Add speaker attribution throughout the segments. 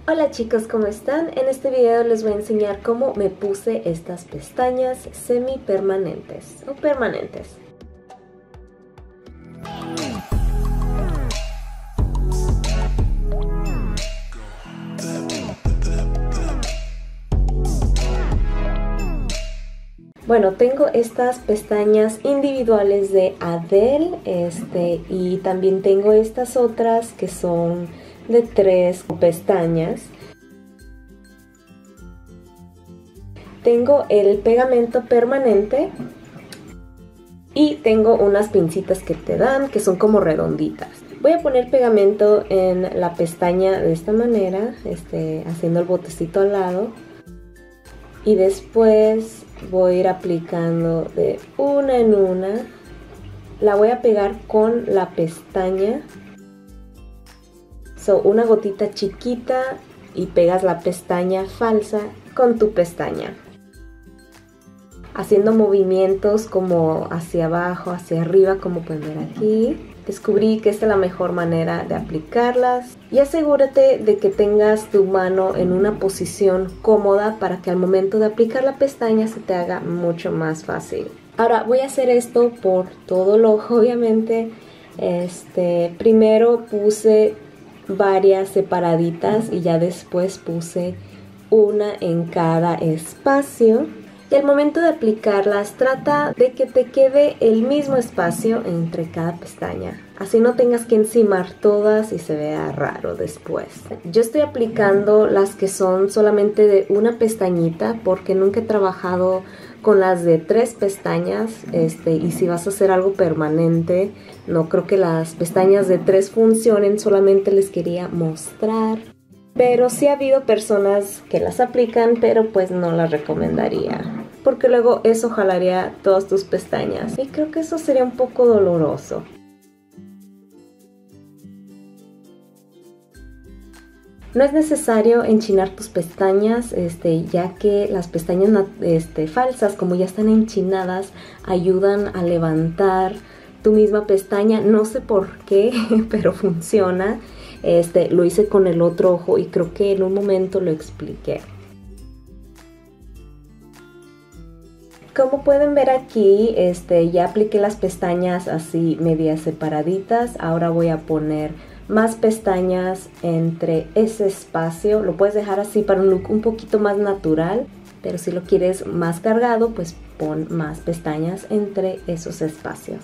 Speaker 1: Hola chicos, ¿cómo están? En este video les voy a enseñar cómo me puse estas pestañas semipermanentes o permanentes. Bueno, tengo estas pestañas individuales de Adele, y también tengo estas otras que son de 3 pestañas. Tengo el pegamento permanente y tengo unas pincitas que te dan que son como redonditas. Voy a poner pegamento en la pestaña de esta manera, haciendo el botecito al lado, y después voy a ir aplicando de una en una. La voy a pegar con la pestaña. Una gotita chiquita y pegas la pestaña falsa con tu pestaña, haciendo movimientos como hacia abajo, hacia arriba, como pueden ver aquí. Descubrí que esta es la mejor manera de aplicarlas, y asegúrate de que tengas tu mano en una posición cómoda para que al momento de aplicar la pestaña se te haga mucho más fácil. Ahora voy a hacer esto por todo el ojo, obviamente. Primero puse varias separaditas y ya después puse una en cada espacio. Y al momento de aplicarlas, trata de que te quede el mismo espacio entre cada pestaña, así no tengas que encimar todas y se vea raro después. Yo estoy aplicando las que son solamente de una pestañita porque nunca he trabajado con las de 3 pestañas, y si vas a hacer algo permanente, no creo que las pestañas de 3 funcionen. Solamente les quería mostrar. Pero sí ha habido personas que las aplican, pero pues no las recomendaría, porque luego eso jalaría todas tus pestañas y creo que eso sería un poco doloroso. No es necesario enchinar tus pestañas, ya que las pestañas falsas, como ya están enchinadas, ayudan a levantar tu misma pestaña. No sé por qué, pero funciona. Lo hice con el otro ojo y creo que en un momento lo expliqué. Como pueden ver aquí, ya apliqué las pestañas así medias separaditas. Ahora voy a poner más pestañas entre ese espacio. Lo puedes dejar así para un look un poquito más natural, pero si lo quieres más cargado, pues pon más pestañas entre esos espacios.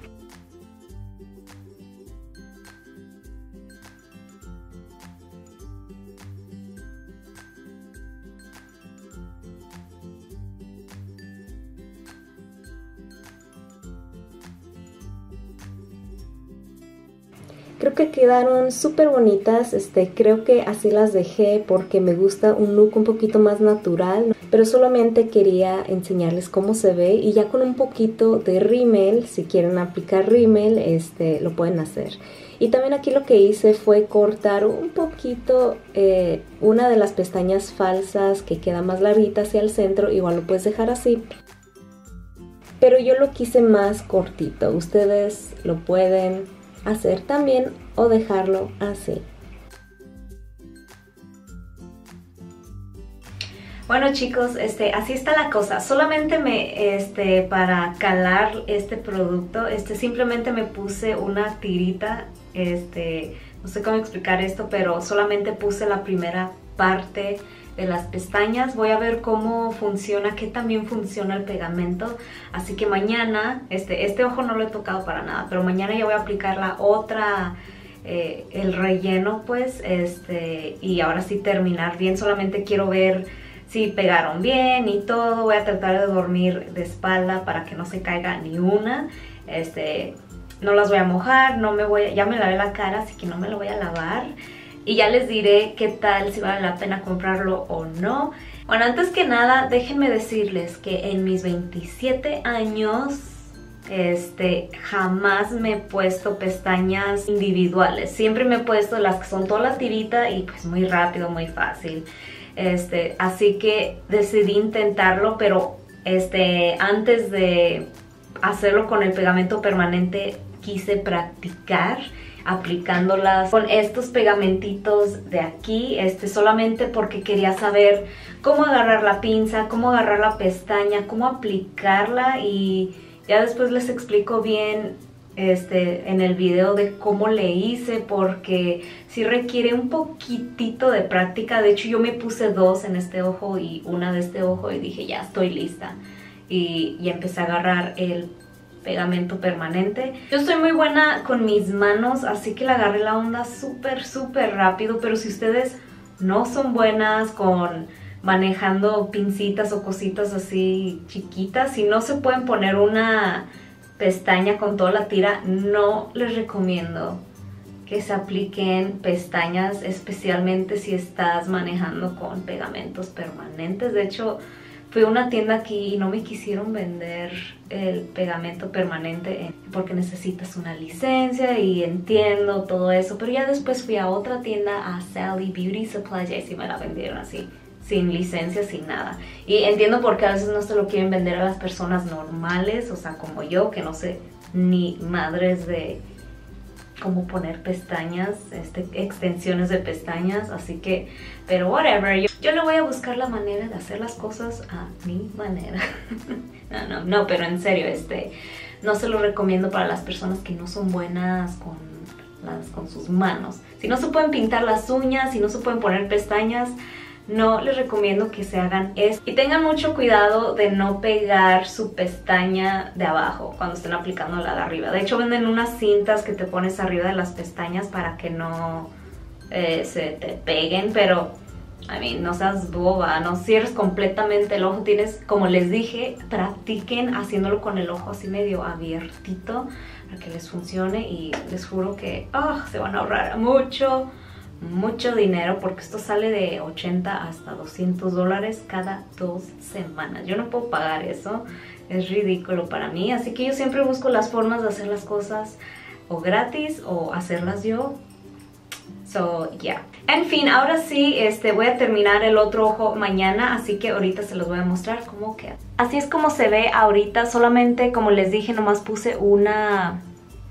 Speaker 1: Creo que quedaron súper bonitas, creo que así las dejé porque me gusta un look un poquito más natural, pero solamente quería enseñarles cómo se ve, y ya con un poquito de rímel, si quieren aplicar rímel, lo pueden hacer. Y también aquí lo que hice fue cortar un poquito una de las pestañas falsas que queda más larguita hacia el centro. Igual lo puedes dejar así, pero yo lo quise más cortito. Ustedes lo pueden hacer también o dejarlo así. Bueno chicos, así está la cosa. Solamente para calar este producto, simplemente me puse una tirita, no sé cómo explicar esto, pero solamente puse la primera parte de las pestañas. Voy a ver cómo funciona, qué también funciona el pegamento. Así que mañana, este ojo no lo he tocado para nada, pero mañana ya voy a aplicar la otra, el relleno pues, y ahora sí terminar bien. Solamente quiero ver si pegaron bien y todo. Voy a tratar de dormir de espalda para que no se caiga ni una. No las voy a mojar, ya me lavé la cara, así que no me lo voy a lavar. Y ya les diré qué tal, si vale la pena comprarlo o no. Bueno, antes que nada, déjenme decirles que en mis 27 años, jamás me he puesto pestañas individuales. Siempre me he puesto las que son toda la tirita y pues muy rápido, muy fácil. Así que decidí intentarlo, pero antes de hacerlo con el pegamento permanente quise practicar aplicándolas con estos pegamentitos de aquí, solamente porque quería saber cómo agarrar la pinza, cómo agarrar la pestaña, cómo aplicarla, y ya después les explico bien en el video de cómo le hice, porque sí requiere un poquitito de práctica. De hecho, yo me puse 2 en este ojo y una de este ojo y dije, ya estoy lista. Y empecé a agarrar el pegamento permanente. Yo soy muy buena con mis manos, así que le agarré la onda súper rápido, pero si ustedes no son buenas con manejando pincitas o cositas así chiquitas, si no se pueden poner una pestaña con toda la tira, no les recomiendo que se apliquen pestañas, especialmente si estás manejando con pegamentos permanentes. De hecho, fui a una tienda aquí y no me quisieron vender el pegamento permanente porque necesitas una licencia, y entiendo todo eso, pero ya después fui a otra tienda, a Sally Beauty Supplies, y ahí sí me la vendieron así, sin licencia, sin nada. Y entiendo por qué a veces no se lo quieren vender a las personas normales, o sea, como yo, que no sé ni madres de cómo poner pestañas, extensiones de pestañas, así que, pero whatever, yo le voy a buscar la manera de hacer las cosas a mi manera. No, pero en serio, no se lo recomiendo para las personas que no son buenas con sus manos. Si no se pueden pintar las uñas, si no se pueden poner pestañas, no les recomiendo que se hagan esto. Y tengan mucho cuidado de no pegar su pestaña de abajo cuando estén aplicando la de arriba. De hecho, venden unas cintas que te pones arriba de las pestañas para que no se te peguen, pero no seas boba, no cierres completamente el ojo. Tienes, como les dije, practiquen haciéndolo con el ojo así medio abiertito para que les funcione, y les juro que se van a ahorrar mucho dinero, porque esto sale de 80 hasta $200 cada 2 semanas. Yo no puedo pagar eso, es ridículo para mí, así que yo siempre busco las formas de hacer las cosas o gratis o hacerlas yo. So, yeah. En fin, ahora sí, voy a terminar el otro ojo mañana, así que ahorita se los voy a mostrar cómo queda. Así es como se ve ahorita, solamente, como les dije, nomás puse una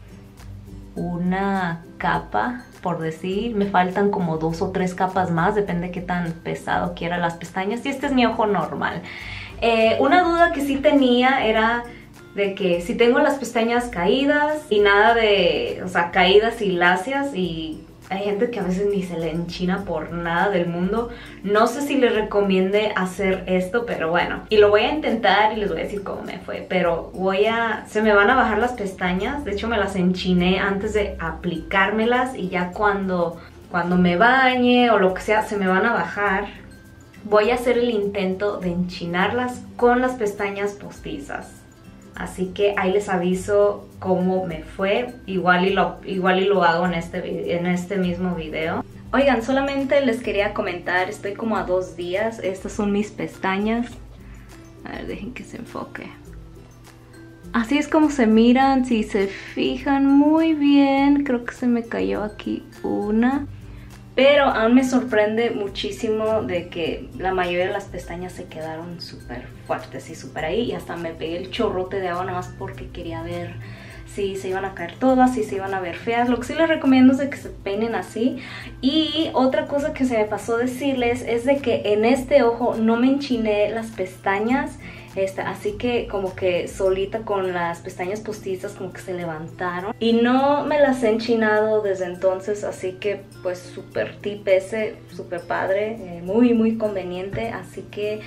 Speaker 1: capa, por decir. Me faltan como 2 o 3 capas más, depende de qué tan pesado quiera las pestañas, y este es mi ojo normal. Una duda que sí tenía era de que si tengo las pestañas caídas y nada de, o sea, caídas y lacias, y hay gente que a veces ni se le enchina por nada del mundo. No sé si les recomiende hacer esto, pero bueno. Y lo voy a intentar y les voy a decir cómo me fue. Pero se me van a bajar las pestañas. De hecho, me las enchiné antes de aplicármelas, y ya cuando me bañe o lo que sea, se me van a bajar. Voy a hacer el intento de enchinarlas con las pestañas postizas. Así que ahí les aviso cómo me fue. Igual y lo hago en este mismo video. Oigan, solamente les quería comentar, estoy como a 2 días. Estas son mis pestañas. A ver, dejen que se enfoque. Así es como se miran, si se fijan muy bien. Creo que se me cayó aquí una. Pero aún me sorprende muchísimo de que la mayoría de las pestañas se quedaron súper fuertes y súper ahí. Y hasta me pegué el chorrote de agua nada más porque quería ver si se iban a caer todas, si se iban a ver feas. Lo que sí les recomiendo es de que se peinen así. Y otra cosa que se me pasó decirles es de que en este ojo no me enchiné las pestañas. Así que como que solita con las pestañas postizas como que se levantaron. Y no me las he enchinado desde entonces, así que pues súper tip ese, súper padre, muy conveniente. Así que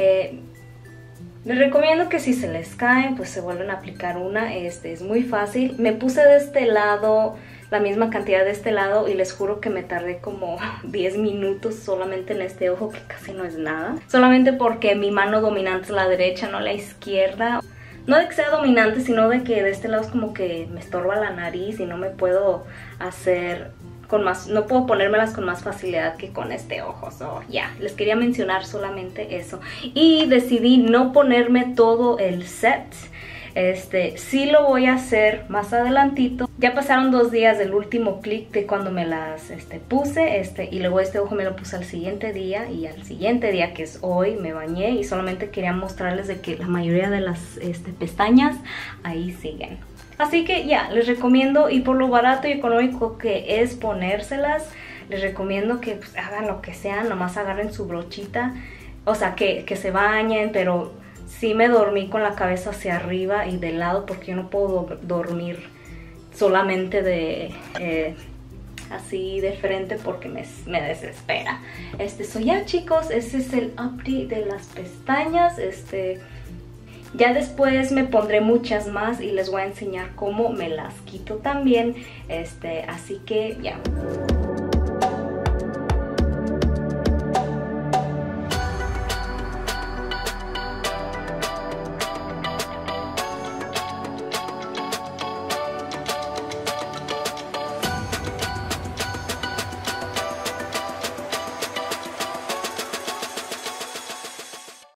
Speaker 1: les recomiendo que si se les caen, pues se vuelven a aplicar una. Es muy fácil. Me puse de este lado la misma cantidad de este lado y les juro que me tardé como 10 minutos solamente en este ojo, que casi no es nada. Solamente porque mi mano dominante es la derecha, no la izquierda. No de que sea dominante, sino de que de este lado es como que me estorba la nariz y no me puedo hacer no puedo ponérmelas con más facilidad que con este ojo. So, les quería mencionar solamente eso. Y decidí no ponerme todo el set. Sí lo voy a hacer más adelantito. Ya pasaron 2 días del último clic de cuando me las puse, y luego este ojo me lo puse al siguiente día, y al siguiente día, que es hoy, me bañé, y solamente quería mostrarles de que la mayoría de las pestañas ahí siguen. Así que ya, les recomiendo, y por lo barato y económico que es ponérselas, les recomiendo que pues, hagan lo que sea, nomás agarren su brochita, o sea, que se bañen, pero sí me dormí con la cabeza hacia arriba y de lado porque yo no puedo dormir solamente de así de frente porque me desespera. Ya chicos, ese es el update de las pestañas. Ya después me pondré muchas más y les voy a enseñar cómo me las quito también. Así que ya.